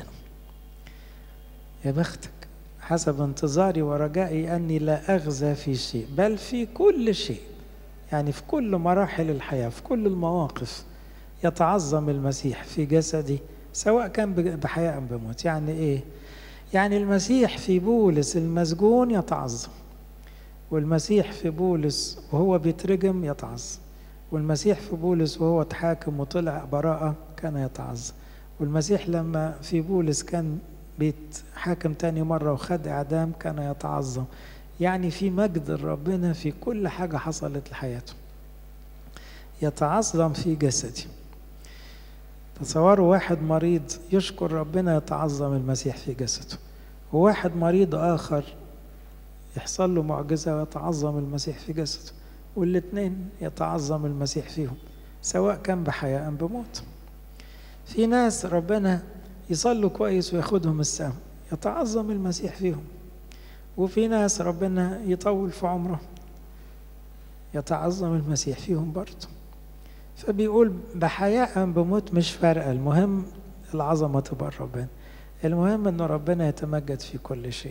يا بختك، حسب انتظاري ورجائي أني لا أغزى في شيء، بل في كل شيء، يعني في كل مراحل الحياة، في كل المواقف يتعظم المسيح في جسدي، سواء كان بحياة أم بموت. يعني إيه؟ يعني المسيح في بولس المسجون يتعظم، والمسيح في بولس وهو بيترجم يتعظم، والمسيح في بولس وهو اتحاكم وطلع براءة كان يتعظم، والمسيح لما في بولس كان بيتحاكم تاني مرة وخد إعدام كان يتعظم. يعني في مجد ربنا في كل حاجة حصلت لحياته، يتعظم في جسدي. تصوروا واحد مريض يشكر ربنا يتعظم المسيح في جسده، وواحد مريض آخر يحصل له معجزة ويتعظم المسيح في جسده، والاثنين يتعظم المسيح فيهم سواء كان بحياة أم بموت. في ناس ربنا يصلوا كويس وياخدهم السماء يتعظم المسيح فيهم، وفي ناس ربنا يطول في عمره يتعظم المسيح فيهم برضه. فبيقول بحياة أم بموت مش فارقة، المهم العظمة تبقى ربنا، المهم أن ربنا يتمجد في كل شيء.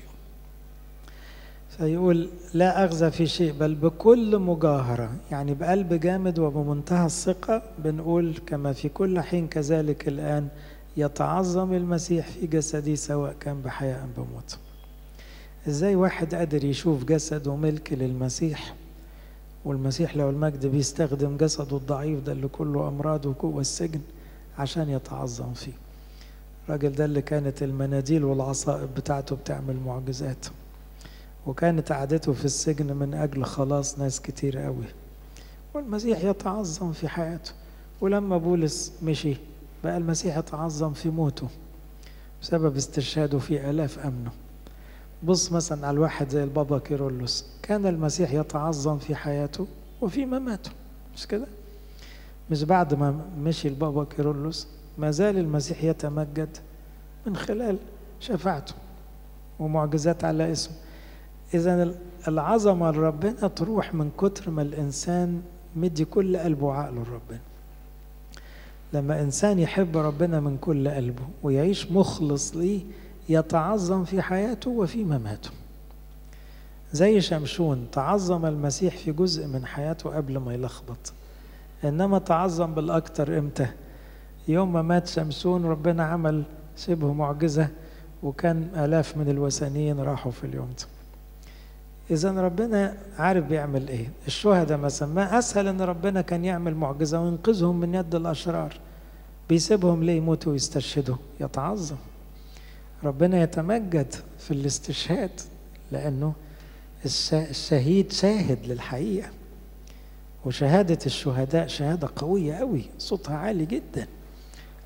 فيقول لا أغزى في شيء بل بكل مجاهرة، يعني بقلب جامد وبمنتهى الثقة بنقول كما في كل حين كذلك الآن يتعظم المسيح في جسدي، سواء كان بحياة أم بموت. إزاي واحد قادر يشوف جسده ملك للمسيح، والمسيح له المجد بيستخدم جسده الضعيف ده اللي كله أمراض وجوه السجن عشان يتعظم فيه. الراجل ده اللي كانت المناديل والعصائب بتاعته بتعمل معجزات، وكانت قعدته في السجن من أجل خلاص ناس كتير قوي، والمسيح يتعظم في حياته. ولما بولس مشي بقى المسيح يتعظم في موته بسبب استشهاده في آلاف أمنه. بص مثلا على الواحد زي البابا كيرلس، كان المسيح يتعظم في حياته وفي مماته، مش كده؟ مش بعد ما مشي البابا كيرلس ما زال المسيح يتمجد من خلال شفاعته ومعجزات على اسمه. إذن العظمة لربنا تروح من كتر ما الإنسان مدي كل قلبه وعقله لربنا. لما إنسان يحب ربنا من كل قلبه ويعيش مخلص ليه يتعظم في حياته وفي مماته. زي شمشون تعظم المسيح في جزء من حياته قبل ما يلخبط، إنما تعظم بالأكتر إمتى؟ يوم ما مات شمشون ربنا عمل شبه معجزة وكان آلاف من الوثنيين راحوا في اليوم ده. إذن ربنا عارف بيعمل إيه. الشهداء مثلا ما أسهل إن ربنا كان يعمل معجزة وينقذهم من يد الأشرار، بيسيبهم ليه يموتوا ويستشهدوا؟ يتعظم. ربنا يتمجد في الاستشهاد لأنه الشهيد شاهد للحقيقة، وشهادة الشهداء شهادة قوية قوي صوتها عالي جدا،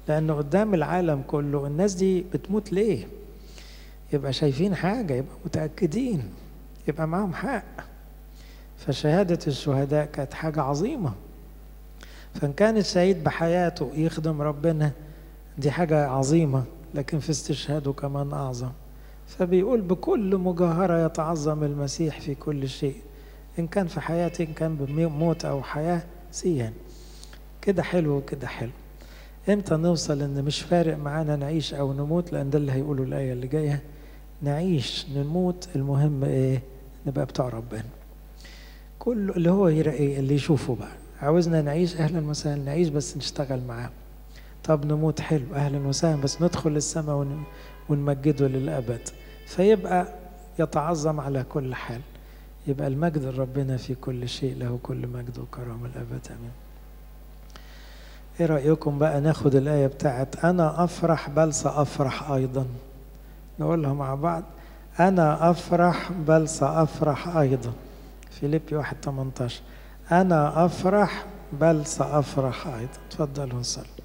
لأنه قدام العالم كله الناس دي بتموت ليه؟ يبقى شايفين حاجة، يبقى متأكدين، يبقى معهم حق. فشهادة الشهداء كانت حاجة عظيمة. فإن كان الشهيد بحياته يخدم ربنا دي حاجة عظيمة، لكن في استشهاده كمان أعظم. فبيقول بكل مجاهرة يتعظم المسيح في كل شيء، إن كان في حياته إن كان بموت أو حياة سيان. كده حلو وكده حلو. إمتى نوصل إن مش فارق معانا نعيش أو نموت؟ لأن ده اللي هيقوله الآية اللي جاية، نعيش نموت المهم إيه؟ نبقى بتاع ربنا. كل اللي هو يرقي اللي يشوفه بقى، عاوزنا نعيش أهلا وسهلا، نعيش بس نشتغل معاه. طب نموت حلو أهلا وسهلا، بس ندخل السماء ونمجده للأبد. فيبقى يتعظم على كل حال، يبقى المجد لربنا في كل شيء، له كل مجد وكرامة الأبد آمين. ايه رأيكم بقى ناخد الآية بتاعت أنا أفرح بل سأفرح أيضا، نقولها مع بعض. أنا أفرح بل سأفرح أيضا، فيليبي واحد ثمانية عشر. أنا أفرح بل سأفرح أيضا. تفضلوا نصلي.